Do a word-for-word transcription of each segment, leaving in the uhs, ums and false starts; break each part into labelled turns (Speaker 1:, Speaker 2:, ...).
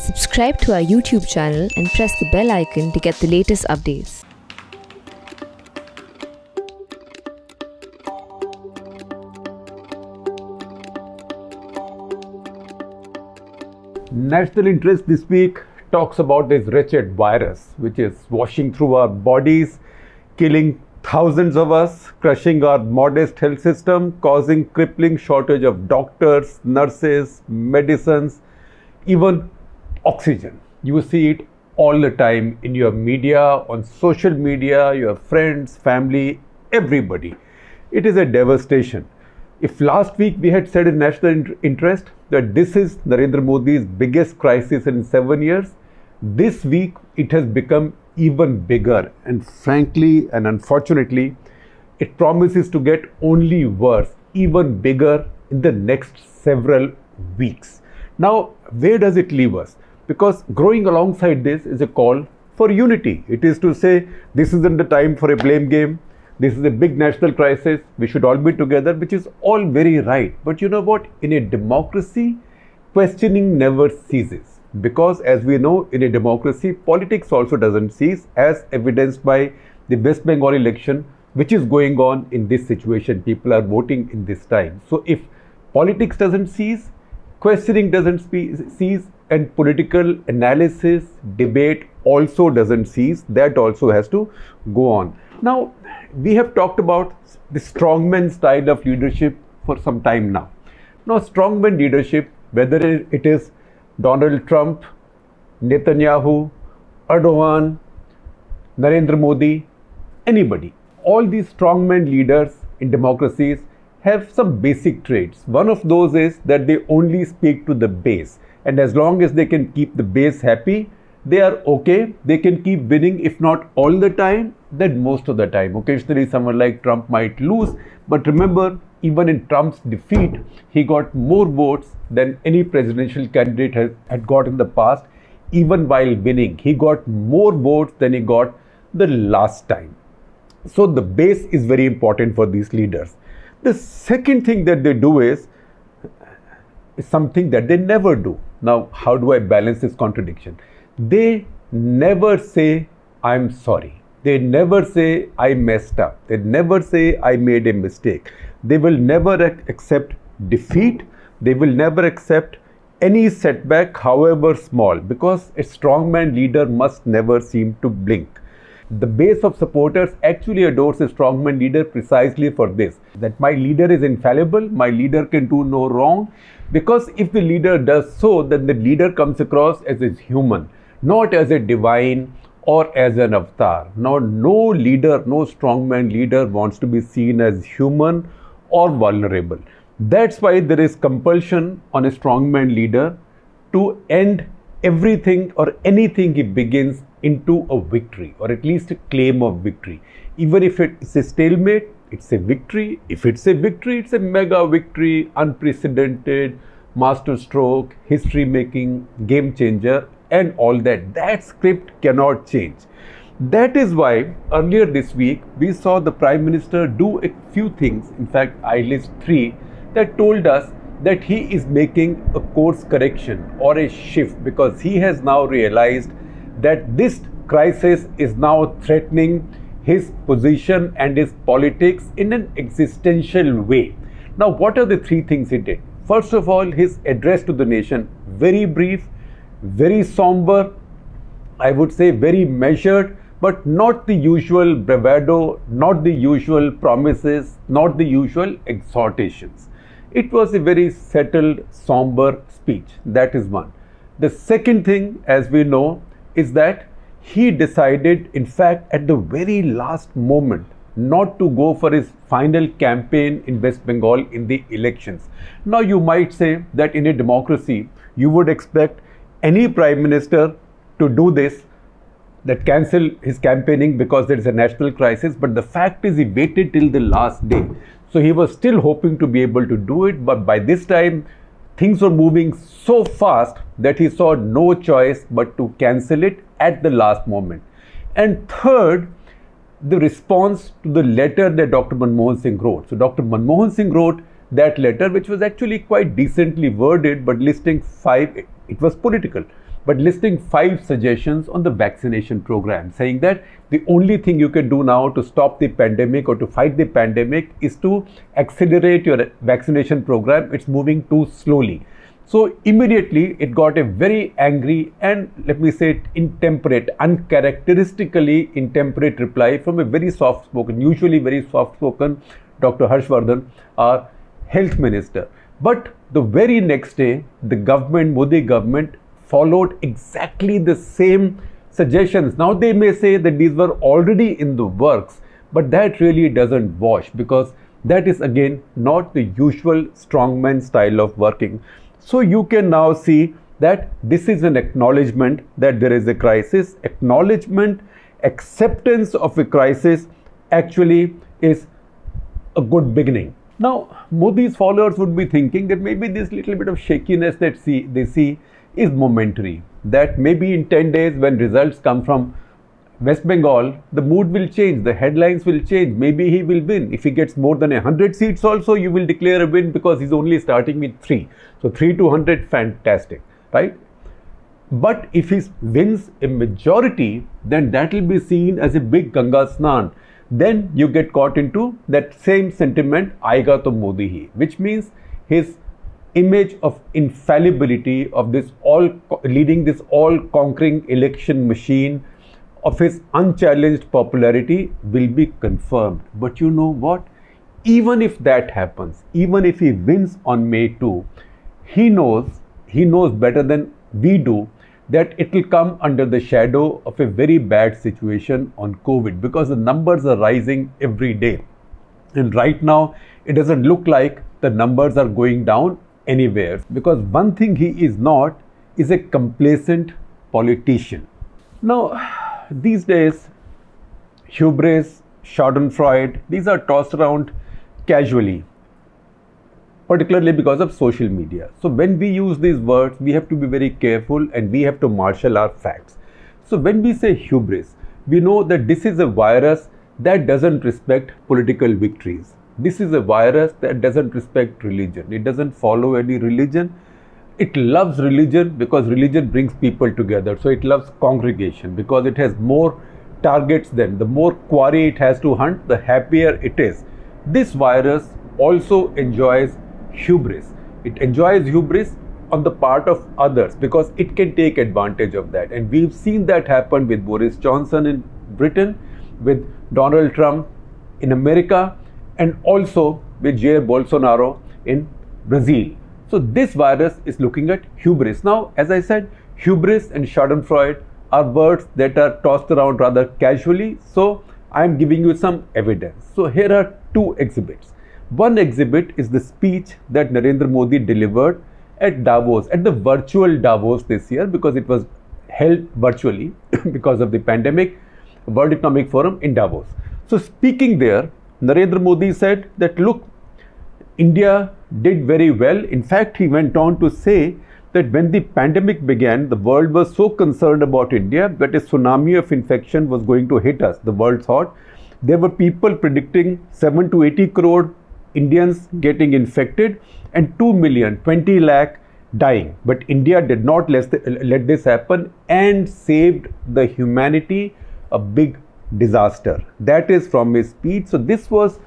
Speaker 1: Subscribe to our YouTube channel and press the bell icon to get the latest updates.
Speaker 2: National interest this week talks about this wretched virus which is washing through our bodies, killing thousands of us, crushing our modest health system, causing crippling shortage of doctors, nurses, medicines, even oxygen. You see it all the time in your media, on social media, your friends, family, everybody. It is a devastation. If last week we had said in national interest that this is Narendra Modi's biggest crisis in seven years, this week it has become even bigger, and frankly and unfortunately it promises to get only worse, even bigger in the next several weeks. Now, where does it leave us? Because growing alongside this is a call for unity. It is to say this isn't the time for a blame game. This is a big national crisis. We should all be together, which is all very right. But you know what? In a democracy, questioning never ceases. Because as we know, in a democracy, politics also doesn't cease, as evidenced by the West Bengal election, which is going on in this situation. People are voting in this time. So if politics doesn't cease, questioning doesn't cease, and political analysis, debate also doesn't cease, that also has to go on. Now, we have talked about the strongman style of leadership for some time now. Now, strongman leadership, whether it is Donald Trump, Netanyahu, Erdogan, Narendra Modi, anybody, all these strongman leaders in democracies have some basic traits. One of those is that they only speak to the base. And as long as they can keep the base happy, they are okay. They can keep winning, if not all the time, then most of the time. Occasionally, someone like Trump might lose. But remember, even in Trump's defeat, he got more votes than any presidential candidate has, had got in the past. Even while winning, he got more votes than he got the last time. So the base is very important for these leaders. The second thing that they do is, is something that they never do. Now, how do I balance this contradiction? They never say, I'm sorry. They never say, I messed up. They never say, I made a mistake. They will never accept defeat. They will never accept any setback, however small, because a strongman leader must never seem to blink. The base of supporters actually adores a strongman leader precisely for this, that my leader is infallible, my leader can do no wrong, because if the leader does so, then the leader comes across as a human, not as a divine or as an avatar. Now, no leader, no strongman leader wants to be seen as human or vulnerable. That's why there is compulsion on a strongman leader to end everything or anything he begins into a victory, or at least a claim of victory. Even if it's a stalemate, it's a victory. If it's a victory, it's a mega victory, unprecedented, masterstroke, history making, game changer, and all that. That script cannot change. That is why earlier this week we saw the Prime Minister do a few things. In fact, I list three that told us that he is making a course correction or a shift, because he has now realized that this crisis is now threatening his position and his politics in an existential way. Now, what are the three things he did? First of all, his address to the nation, very brief, very somber, I would say very measured, but not the usual bravado, not the usual promises, not the usual exhortations. It was a very settled, somber speech. That is one. The second thing, as we know, is that he decided, in fact, at the very last moment, not to go for his final campaign in West Bengal in the elections. Now, you might say that in a democracy, you would expect any prime minister to do this, that cancel his campaigning because there is a national crisis. But the fact is, he waited till the last day. So he was still hoping to be able to do it. But by this time, things were moving so fast that he saw no choice but to cancel it at the last moment. And third, the response to the letter that Doctor Manmohan Singh wrote. So Doctor Manmohan Singh wrote that letter, which was actually quite decently worded, but listing five, it was political. but listing five suggestions on the vaccination program, saying that the only thing you can do now to stop the pandemic or to fight the pandemic is to accelerate your vaccination program. It's moving too slowly. So immediately it got a very angry and, let me say, intemperate, uncharacteristically intemperate reply from a very soft-spoken, usually very soft-spoken Doctor Harshvardhan, our health minister. But the very next day, the government, Modi government, followed exactly the same suggestions. Now they may say that these were already in the works, but that really doesn't wash, because that is again not the usual strongman style of working. So you can now see that this is an acknowledgement that there is a crisis. Acknowledgement, acceptance of a crisis actually is a good beginning. Now, Modi's followers would be thinking that maybe this little bit of shakiness that see, they see is momentary. That maybe in ten days when results come from West Bengal, the mood will change, the headlines will change, maybe he will win. If he gets more than one hundred seats also, you will declare a win because he's only starting with three. So three to one hundred, fantastic, right? But if he wins a majority, then that will be seen as a big Ganga Snan. Then you get caught into that same sentiment, Aayega to Modi hi, which means his image of infallibility, of this all leading this all conquering election machine, of his unchallenged popularity will be confirmed. But you know what? Even if that happens, even if he wins on May second, he knows, he knows better than we do that it will come under the shadow of a very bad situation on COVID, because the numbers are rising every day. And right now, it doesn't look like the numbers are going down anywhere, because one thing he is not is a complacent politician. Now, these days, hubris, schadenfreude, these are tossed around casually, particularly because of social media. So when we use these words, we have to be very careful and we have to marshal our facts. So when we say hubris, we know that this is a virus that doesn't respect political victories. This is a virus that doesn't respect religion. It doesn't follow any religion. It loves religion because religion brings people together. So it loves congregation because it has more targets than, the more quarry it has to hunt, the happier it is. This virus also enjoys hubris. It enjoys hubris on the part of others because it can take advantage of that. And we've seen that happen with Boris Johnson in Britain, with Donald Trump in America, and also with Jair Bolsonaro in Brazil. So this virus is looking at hubris. Now, as I said, hubris and schadenfreude are words that are tossed around rather casually. So I am giving you some evidence. So here are two exhibits. One exhibit is the speech that Narendra Modi delivered at Davos, at the virtual Davos this year, because it was held virtually because of the pandemic, World Economic Forum in Davos. So speaking there, Narendra Modi said that, look, India did very well. In fact, he went on to say that when the pandemic began, the world was so concerned about India that a tsunami of infection was going to hit us. The world thought there were people predicting seven to eighty crore Indians getting infected and two million, twenty lakh dying. But India did not let, let this happen and saved the humanity a big disaster. That is from his speech. So this was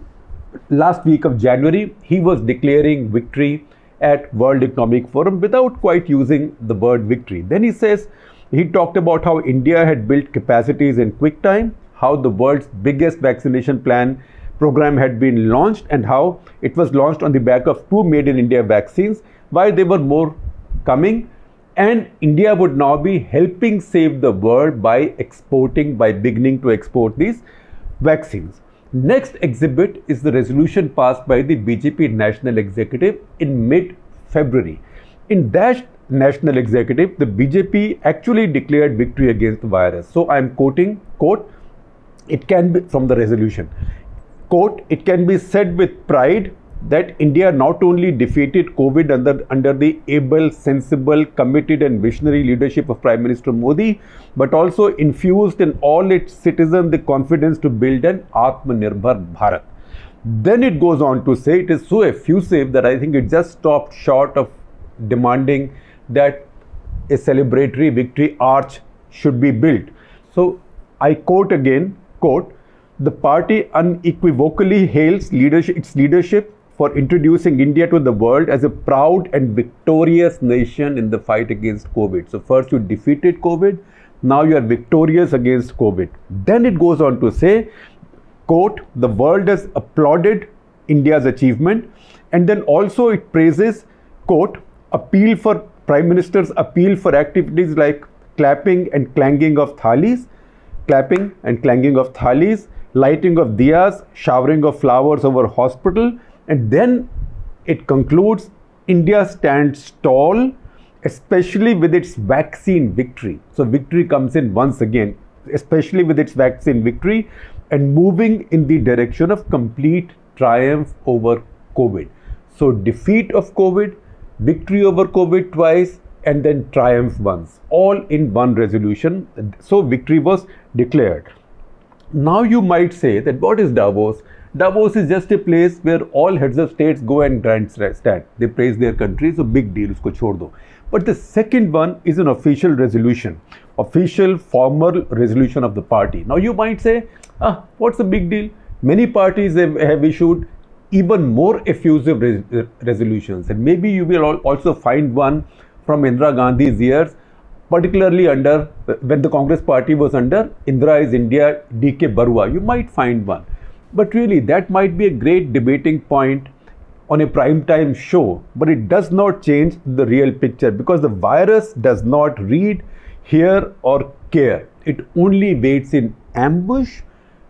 Speaker 2: last week of January. He was declaring victory at World Economic Forum without quite using the word victory. Then he says, he talked about how India had built capacities in quick time, how the world's biggest vaccination plan program had been launched, and how it was launched on the back of two made in India vaccines, while there were more coming. And India would now be helping save the world by exporting, by beginning to export these vaccines. Next exhibit is the resolution passed by the B J P National Executive in mid-February. In that National Executive, the B J P actually declared victory against the virus. So I am quoting, quote, it can be from the resolution, quote, it can be said with pride that India not only defeated COVID under, under the able, sensible, committed and visionary leadership of Prime Minister Modi, but also infused in all its citizens the confidence to build an Atmanirbhar Bharat. Then it goes on to say, it is so effusive that I think it just stopped short of demanding that a celebratory victory arch should be built. So I quote again, quote, "The party unequivocally hails leadership, its leadership for introducing India to the world as a proud and victorious nation in the fight against COVID." So first you defeated COVID, now you are victorious against COVID. Then it goes on to say, quote, "The world has applauded India's achievement," and then also it praises, quote, "appeal for Prime Minister's appeal for activities like clapping and clanging of thalis, clapping and clanging of thalis, lighting of diyas, showering of flowers over hospital." And then it concludes, "India stands tall, especially with its vaccine victory." So victory comes in once again, especially with its vaccine victory, and moving in the direction of complete triumph over COVID. So defeat of COVID, victory over COVID twice, and then triumph once, all in one resolution. So victory was declared. Now you might say that what is Davos? Davos is just a place where all heads of states go and grandstand. They praise their country, so big deal, usko chhod do. But the second one is an official resolution, official formal resolution of the party. Now you might say, ah, what's the big deal? Many parties have, have issued even more effusive res resolutions, and maybe you will also find one from Indira Gandhi's years, particularly under, when the Congress party was under Indira is India, D K Barua. You might find one. But really, that might be a great debating point on a prime time show, but it does not change the real picture, because the virus does not read, hear or care. It only waits in ambush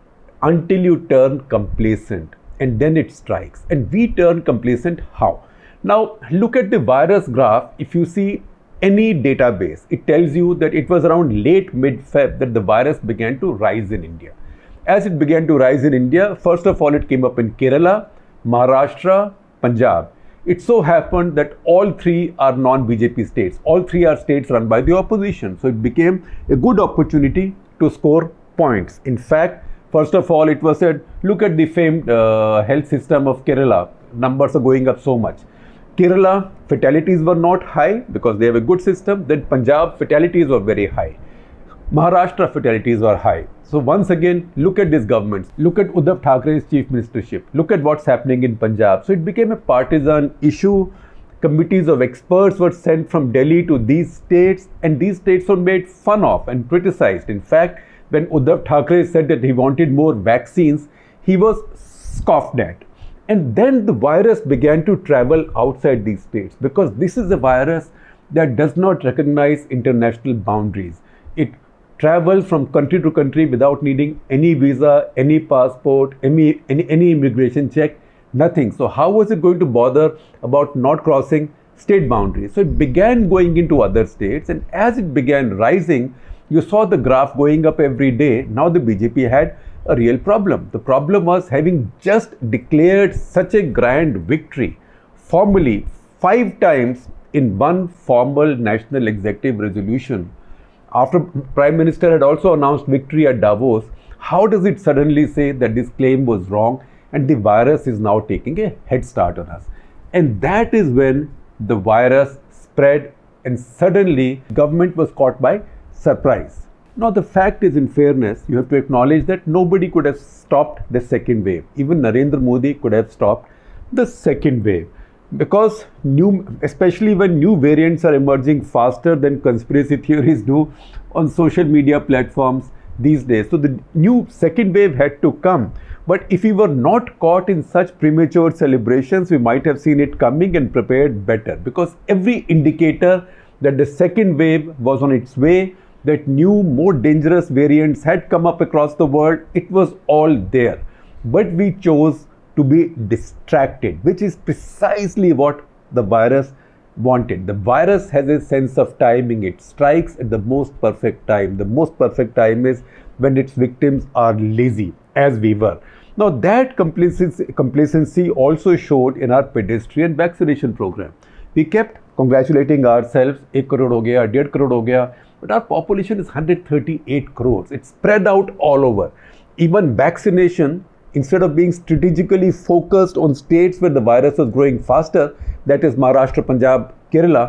Speaker 2: until you turn complacent, and then it strikes. And we turn complacent how? Now look at the virus graph. If you see any database, it tells you that it was around late mid-Feb that the virus began to rise in India. As it began to rise in India, first of all, it came up in Kerala, Maharashtra, Punjab. It so happened that all three are non-B J P states. All three are states run by the opposition. So it became a good opportunity to score points. In fact, first of all, it was said, look at the famed uh, health system of Kerala. Numbers are going up so much. Kerala, fatalities were not high because they have a good system. Then Punjab, fatalities were very high. Maharashtra, fatalities were high. So once again, look at these governments. Look at Uddhav Thackeray's chief ministership. Look at what's happening in Punjab. So it became a partisan issue. Committees of experts were sent from Delhi to these states, and these states were made fun of and criticized. In fact, when Uddhav Thackeray said that he wanted more vaccines, he was scoffed at. And then the virus began to travel outside these states, because this is a virus that does not recognize international boundaries. It travels from country to country without needing any visa, any passport, any, any, any immigration check, nothing. So how was it going to bother about not crossing state boundaries? So it began going into other states, and as it began rising, you saw the graph going up every day. Now the B J P had a real problem. The problem was, having just declared such a grand victory formally five times in one formal national executive resolution, after Prime Minister had also announced victory at Davos, how does it suddenly say that this claim was wrong and the virus is now taking a head start on us? And that is when the virus spread, and suddenly government was caught by surprise. Now the fact is, in fairness, you have to acknowledge that nobody could have stopped the second wave. Even Narendra Modi could have stopped the second wave, because new, especially when new variants are emerging faster than conspiracy theories do on social media platforms these days. So the new second wave had to come. But if we were not caught in such premature celebrations, we might have seen it coming and prepared better, because every indicator that the second wave was on its way, that new, more dangerous variants had come up across the world, it was all there. But we chose to be distracted, which is precisely what the virus wanted. The virus has a sense of timing. It strikes at the most perfect time. The most perfect time is when its victims are lazy, as we were. Now that complacency, complacency also showed in our pedestrian vaccination program. We kept congratulating ourselves, एक करोड़ हो गया, डेढ़ करोड़ हो गया, but our population is one hundred thirty-eight crores. It's spread out all over. Even vaccination, instead of being strategically focused on states where the virus was growing faster, that is Maharashtra, Punjab, Kerala,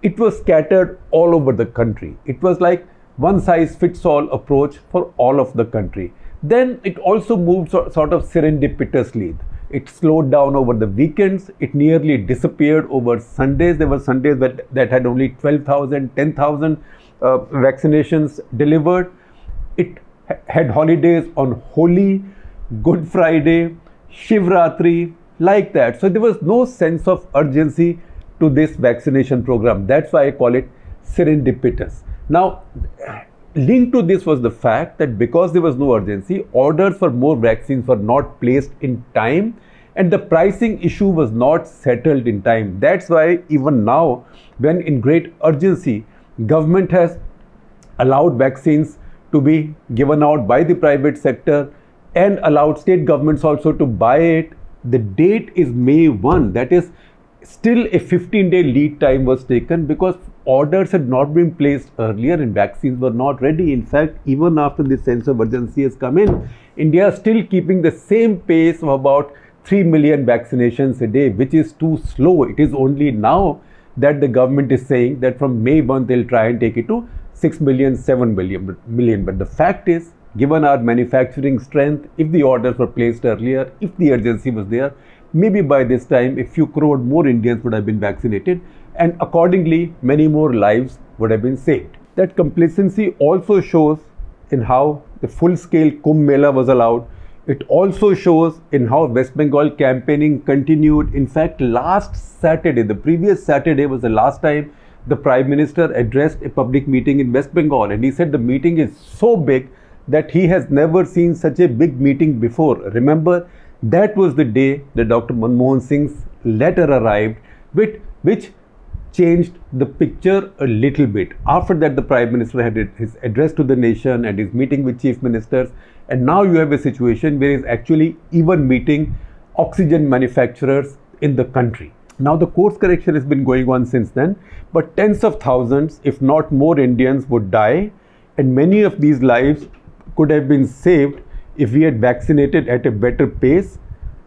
Speaker 2: it was scattered all over the country. It was like one size fits all approach for all of the country. Then it also moved sort of serendipitously. It slowed down over the weekends. It nearly disappeared over Sundays. There were Sundays that, that had only twelve thousand, ten thousand uh, vaccinations delivered. It ha had holidays on Holi, Good Friday, Shivratri, like that. So there was no sense of urgency to this vaccination program. That's why I call it serendipitous. Now, linked to this was the fact that because there was no urgency, orders for more vaccines were not placed in time, and the pricing issue was not settled in time. That's why even now, when in great urgency, government has allowed vaccines to be given out by the private sector and allowed state governments also to buy it. The date is May first. That is still a fifteen day lead time was taken because orders had not been placed earlier and vaccines were not ready. In fact, even after the sense of urgency has come in, India is still keeping the same pace of about three million vaccinations a day, which is too slow. It is only now that the government is saying that from May first they'll try and take it to six million, seven million. But the fact is, given our manufacturing strength, if the orders were placed earlier, if the urgency was there, maybe by this time a few crore more Indians would have been vaccinated, and accordingly many more lives would have been saved. That complacency also shows in how the full-scale Kumbh Mela was allowed. It also shows in how West Bengal campaigning continued. In fact, last Saturday, the previous Saturday was the last time the Prime Minister addressed a public meeting in West Bengal, and he said the meeting is so big that he has never seen such a big meeting before. Remember, that was the day that Doctor Manmohan Singh's letter arrived, which, which changed the picture a little bit. After that, the Prime Minister had his address to the nation and his meeting with chief ministers, and now you have a situation where he's actually even meeting oxygen manufacturers in the country. Now the course correction has been going on since then, but tens of thousands, if not more, Indians would die, and many of these lives could have been saved if we had vaccinated at a better pace,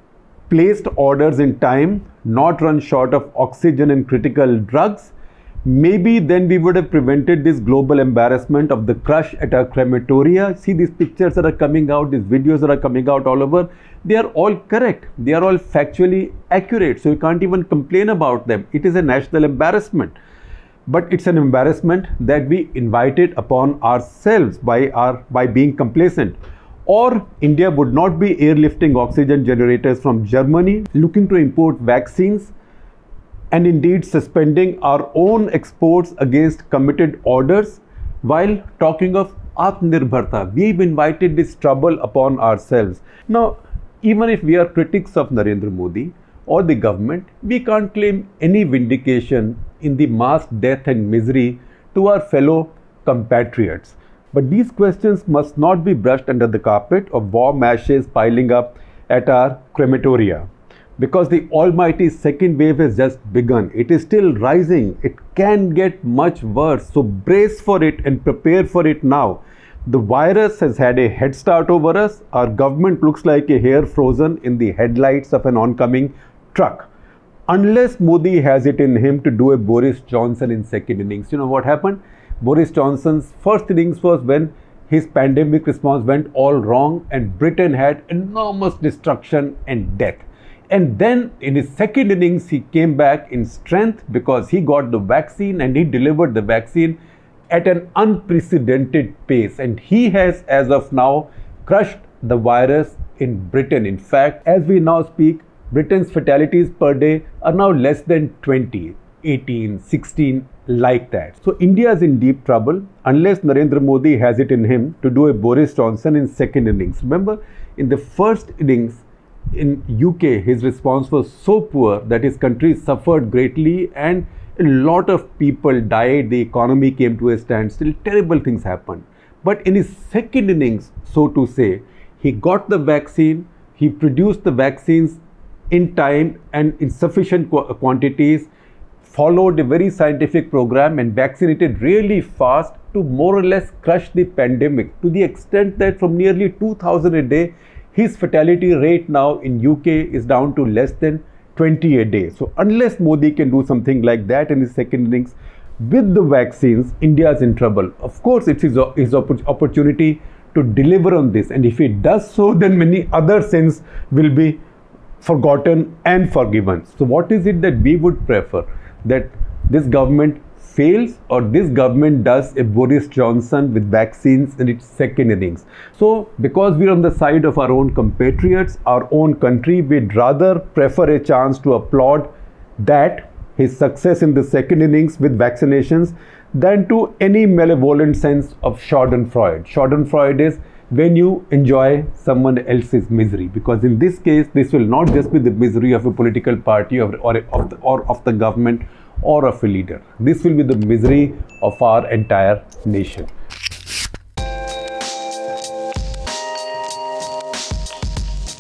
Speaker 2: placed orders in time, not run short of oxygen and critical drugs. Maybe then we would have prevented this global embarrassment of the crush at our crematoria. See these pictures that are coming out, these videos that are coming out all over. They are all correct. They are all factually accurate. So you can't even complain about them. It is a national embarrassment. But it's an embarrassment that we invited upon ourselves by, our, by being complacent. Or India would not be airlifting oxygen generators from Germany, looking to import vaccines, and indeed suspending our own exports against committed orders while talking of Atmanirbharta. We've invited this trouble upon ourselves. Now, even if we are critics of Narendra Modi or the government, we can't claim any vindication in the mass death and misery to our fellow compatriots. But these questions must not be brushed under the carpet of warm ashes piling up at our crematoria, because the almighty second wave has just begun. It is still rising. It can get much worse. So brace for it and prepare for it now. The virus has had a head start over us. Our government looks like a hare frozen in the headlights of an oncoming truck. Unless Modi has it in him to do a Boris Johnson in second innings. You know what happened? Boris Johnson's first innings was when his pandemic response went all wrong and Britain had enormous destruction and death. And then in his second innings, he came back in strength because he got the vaccine and he delivered the vaccine at an unprecedented pace. And he has, as of now, crushed the virus in Britain. In fact, as we now speak, Britain's fatalities per day are now less than twenty, eighteen, sixteen, like that. So India is in deep trouble unless Narendra Modi has it in him to do a Boris Johnson in second innings. Remember, in the first innings, in U K, his response was so poor that his country suffered greatly and a lot of people died. The economy came to a standstill. Terrible things happened. But in his second innings, so to say, he got the vaccine, he produced the vaccines in time and in sufficient qu quantities, followed a very scientific program and vaccinated really fast to more or less crush the pandemic, to the extent that from nearly two thousand a day, his fatality rate now in U K is down to less than twenty a day. So unless Modi can do something like that in his second innings, with the vaccines, India is in trouble. Of course, it's his, his opportunity to deliver on this, and if it does so, then many other sins will be forgotten and forgiven. So what is it that we would prefer? That this government fails, or this government does a Boris Johnson with vaccines in its second innings? So because we're on the side of our own compatriots, our own country, we'd rather prefer a chance to applaud that, his success in the second innings with vaccinations, than to any malevolent sense of Schadenfreude. Schadenfreude is when you enjoy someone else's misery, because in this case, this will not just be the misery of a political party or, or, of, the, or of the government or of a leader. This will be the misery of our entire nation.